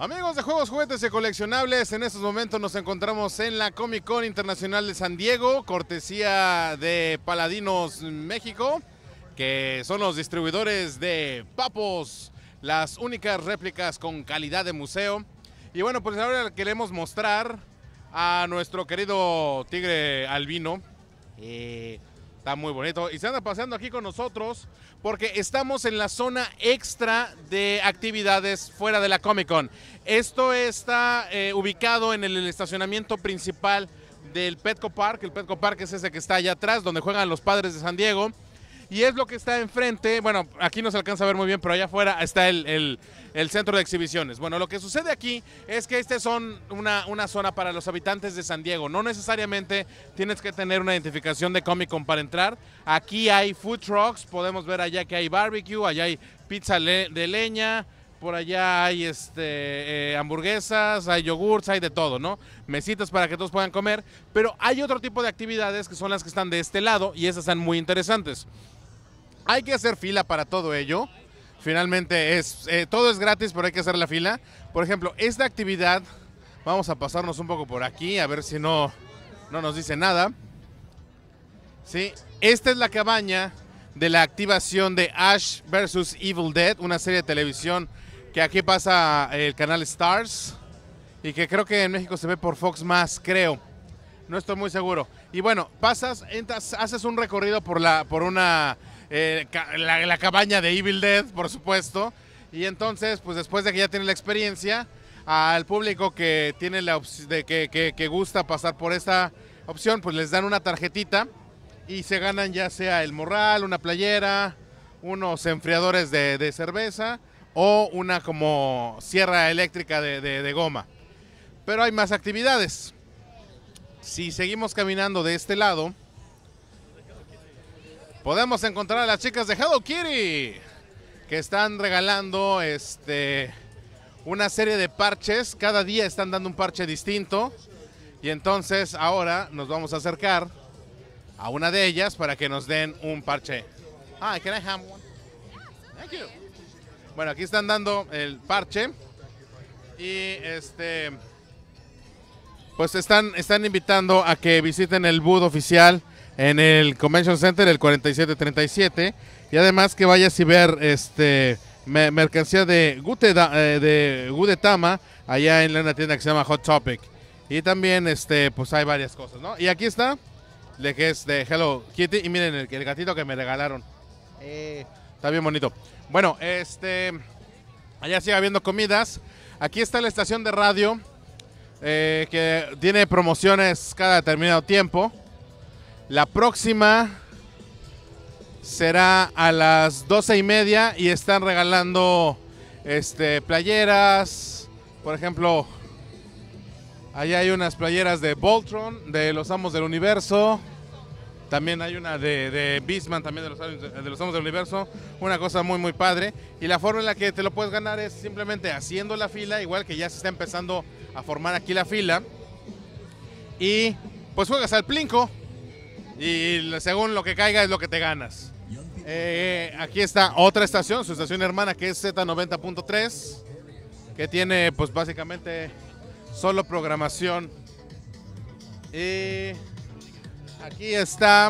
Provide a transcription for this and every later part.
Amigos de juegos, juguetes y coleccionables, en estos momentos nos encontramos en la Comic Con Internacional de San Diego, cortesía de Paladinos México, que son los distribuidores de Papos, las únicas réplicas con calidad de museo. Y bueno, pues ahora queremos mostrar a nuestro querido tigre albino. Está muy bonito y se anda paseando aquí con nosotros porque estamos en la zona extra de actividades fuera de la Comic Con. Esto está ubicado en el estacionamiento principal del Petco Park. El Petco Park es ese que está allá atrás, donde juegan los Padres de San Diego. Y es lo que está enfrente, bueno, aquí no se alcanza a ver muy bien, pero allá afuera está el centro de exhibiciones. Bueno, lo que sucede aquí es que son una zona para los habitantes de San Diego. No necesariamente tienes que tener una identificación de Comic Con para entrar. Aquí hay food trucks, podemos ver allá que hay barbecue, allá hay pizza de leña, por allá hay hamburguesas, hay yogurts, hay de todo, ¿no? Mesitas para que todos puedan comer, pero hay otro tipo de actividades que son las que están de este lado y esas están muy interesantes. Hay que hacer fila para todo ello. Finalmente todo es gratis, pero hay que hacer la fila. Por ejemplo, esta actividad, vamos a pasarnos un poco por aquí, a ver si no nos dice nada. Sí, esta es la cabaña de la activación de Ash vs. Evil Dead, una serie de televisión que aquí pasa el canal Stars y que creo que en México se ve por Fox Más, creo. No estoy muy seguro. Y bueno, entras, haces un recorrido por la cabaña de Evil Dead, por supuesto. Y entonces, pues después de que ya tienen la experiencia, al público que tiene que gusta pasar por esta opción, pues les dan una tarjetita y se ganan ya sea el morral, una playera, unos enfriadores de cerveza o una como sierra eléctrica de goma. Pero hay más actividades. Si seguimos caminando de este lado, podemos encontrar a las chicas de Hello Kitty, que están regalando una serie de parches. Cada día están dando un parche distinto. Y entonces ahora nos vamos a acercar a una de ellas para que nos den un parche. Hi, can I have one? Thank you. Bueno, aquí están dando el parche. Y pues están invitando a que visiten el booth oficial en el Convention Center, el 4737, y además que vayas y ver mercancía de Gudetama allá en una tienda que se llama Hot Topic. Y también pues hay varias cosas, ¿no? Y aquí está, que es de Hello Kitty, y miren el gatito que me regalaron. Está bien bonito. Bueno, allá sigue habiendo comidas. Aquí está la estación de radio, que tiene promociones cada determinado tiempo. La próxima será a las 12:30 y están regalando playeras. Por ejemplo, allá hay unas playeras de Voltron, de los Amos del Universo. También hay una de Beastman, también de los Amos del Universo. Una cosa muy muy padre. Y la forma en la que te lo puedes ganar es simplemente haciendo la fila, igual que ya se está empezando a formar aquí la fila. Y pues juegas al Plinko. Y según lo que caiga es lo que te ganas. Aquí está otra estación, su estación hermana, que es Z90.3, que tiene pues básicamente solo programación. Y aquí está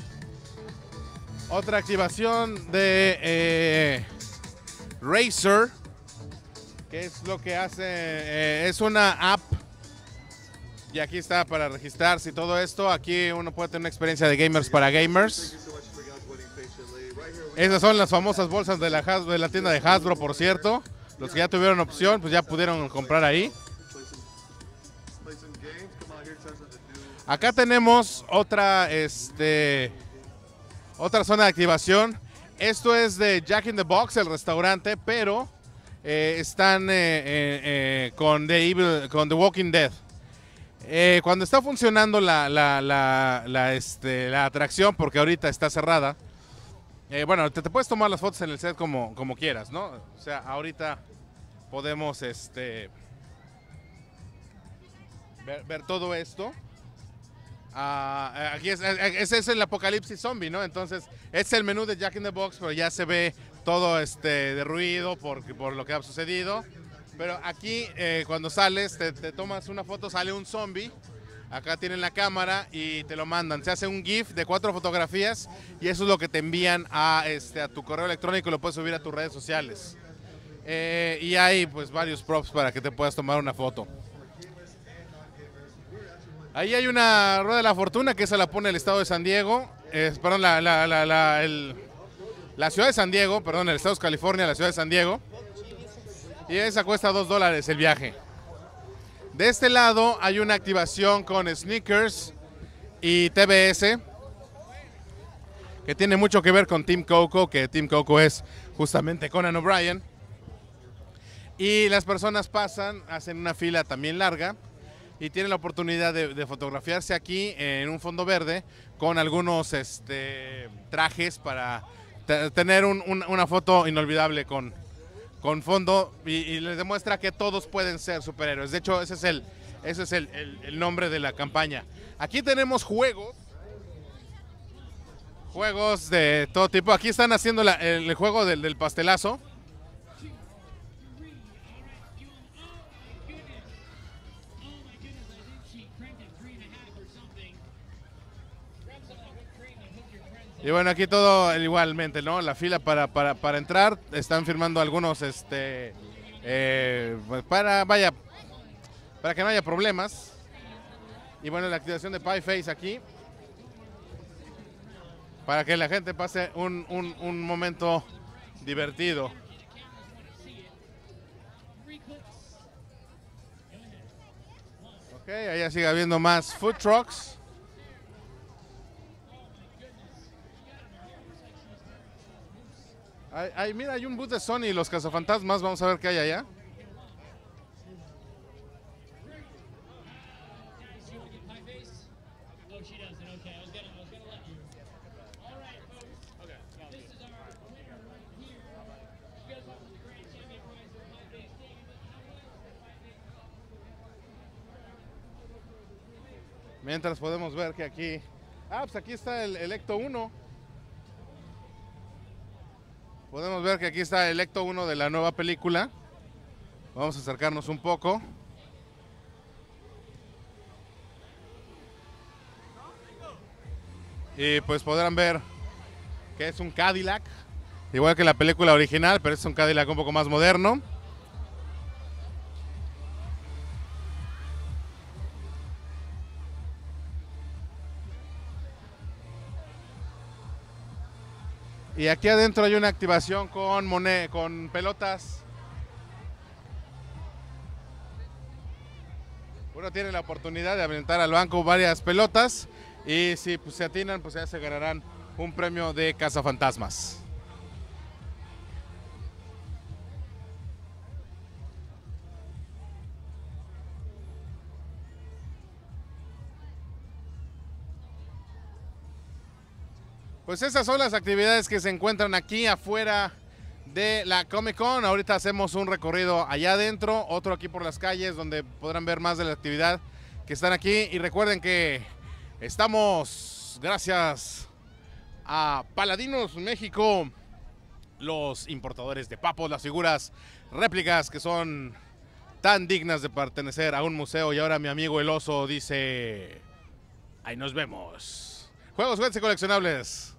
otra activación de Razer, que es lo que hace, es una app. Y aquí está para registrarse y todo esto. Aquí uno puede tener una experiencia de gamers para gamers. Esas son las famosas bolsas de la tienda de Hasbro, por cierto. Los que ya tuvieron opción, pues ya pudieron comprar ahí. Acá tenemos otra zona de activación. Esto es de Jack in the Box, el restaurante, pero están con The Walking Dead. Cuando está funcionando la atracción, porque ahorita está cerrada, bueno, te puedes tomar las fotos en el set como quieras, ¿no? O sea, ahorita podemos ver todo esto. Aquí ese es el apocalipsis zombie, ¿no? Entonces, es el menú de Jack in the Box, pero ya se ve todo derruido por lo que ha sucedido. Pero aquí cuando sales, te tomas una foto, sale un zombie. Acá tienen la cámara y te lo mandan. Se hace un GIF de 4 fotografías y eso es lo que te envían a tu correo electrónico y lo puedes subir a tus redes sociales. Y hay pues varios props para que te puedas tomar una foto. Ahí hay una rueda de la fortuna que esa la pone el estado de San Diego. Perdón, la ciudad de San Diego, perdón, el estado de California, la ciudad de San Diego. Y esa cuesta $2 el viaje. De este lado hay una activación con Snickers y TBS, que tiene mucho que ver con Team Coco, que Team Coco es justamente Conan O'Brien. Y las personas pasan, hacen una fila también larga y tienen la oportunidad de fotografiarse aquí en un fondo verde con algunos trajes para tener una foto inolvidable con fondo y les demuestra que todos pueden ser superhéroes. De hecho, ese es el nombre de la campaña. Aquí tenemos juegos de todo tipo. Aquí están haciendo el juego del pastelazo. Y bueno, aquí todo igualmente, ¿no? La fila para entrar, están firmando algunos, pues para que no haya problemas. Y bueno, la activación de Pie Face aquí, para que la gente pase un momento divertido. Ok, allá sigue habiendo más food trucks. Mira, hay un booth de Sony y los cazafantasmas. Vamos a ver qué hay allá. Mientras podemos ver que aquí... pues aquí está el Ecto 1. Podemos ver que aquí está el Ecto 1 de la nueva película. Vamos a acercarnos un poco. Y pues podrán ver que es un Cadillac, igual que la película original, pero es un Cadillac un poco más moderno. Y aquí adentro hay una activación con pelotas. Uno tiene la oportunidad de aventar al banco varias pelotas y si pues, se atinan, pues ya se ganarán un premio de cazafantasmas. Pues esas son las actividades que se encuentran aquí afuera de la Comic Con. Ahorita hacemos un recorrido allá adentro, otro aquí por las calles donde podrán ver más de la actividad que están aquí. Y recuerden que estamos gracias a Paladinos México, los importadores de papos, las figuras réplicas que son tan dignas de pertenecer a un museo. Y ahora mi amigo el oso dice, ahí nos vemos. Juegos, juguetes y coleccionables.